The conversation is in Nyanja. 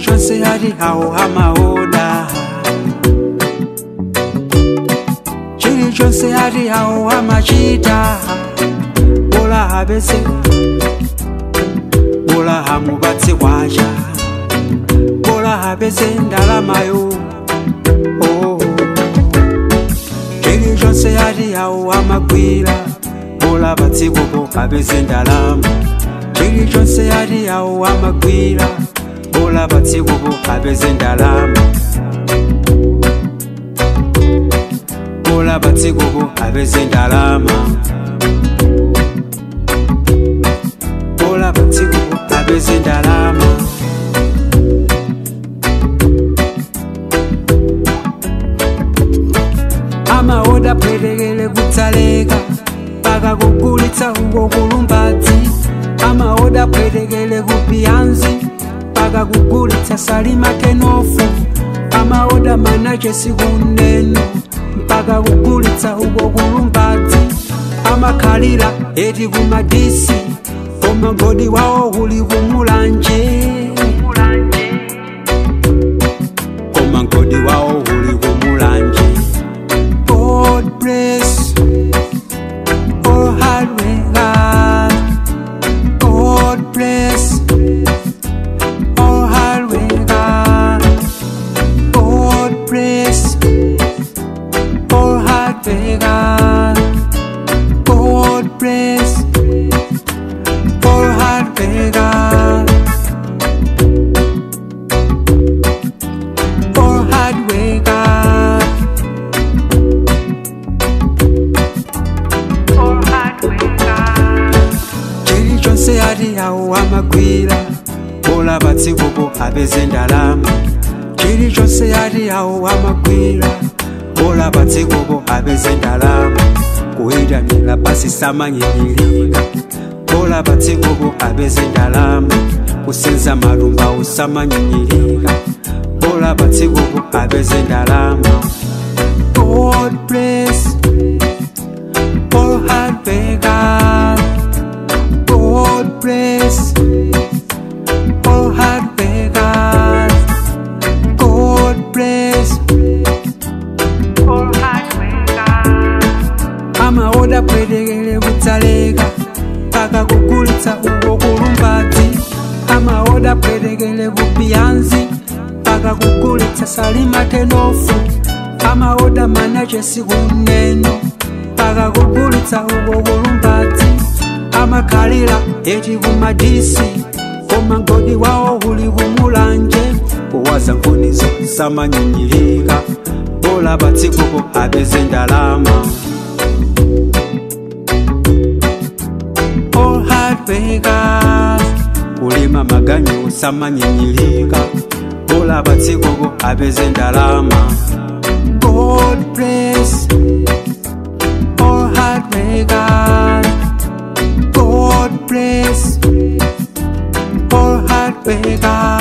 chilichonse hadi hao hamaoda, chilichonse hadi hao hamachita. Bola habese, bola hamubatse waja, bola habese ndalama yo. Oh, chilichonse hadi hao hamagwira, bola batse gogo habese ndalama. Chilichonse hadi hao hamagwira, bola batse gogo habese ndalama. Bola batse gogo habese ndalama. Bola batse gogo habese ndalama. Amaoda predegele kutaleka, paka kugulitsa ugo kulumbazi. Amaoda predegele kupianzi, paka kugulitsa salima kenofu. Amaoda manaje sikuneno, paka kugulitsa ugo kulumbazi. Amakalira eti kumadisi, omagodi wao huli kumulanje. Omagodi wao huli kumulanje. God bless all hard workers. God bless all hard workers. God bless all hard workers. God bless all hard workers. All hard workers. Chilichonse hadi hao hamagwira, bola batse gogo habese ndalama. Chilichonse hadi hao hamagwira, bola batse gogo habese ndalama. Kuhidanila pasi samanyilika, bola batse gogo habese ndalama. Kusenza marumba usamanyilika, bola batse gogo habese ndalama. God bless all hard workers. God bless all hard workers. God bless all hard workers. Amaoda predegele kutaleka, paka kugulitsa ugo kulumbazi. Amaoda predegele kupianzi, paka kugulitsa salima kenofu. Amaoda manaje sikuneno, paka kugulitsa ugo kulumbazi. Amakalira eti kumadisi, omagodi wao huli kumulanje. Kuwaza nkunizo samanyinyilika, bola batse gogo habese ndalama. All hard workers, kulima maganyo samanyinyilika, bola batse gogo habese ndalama. God bless all hard workers. God bless all hard workers.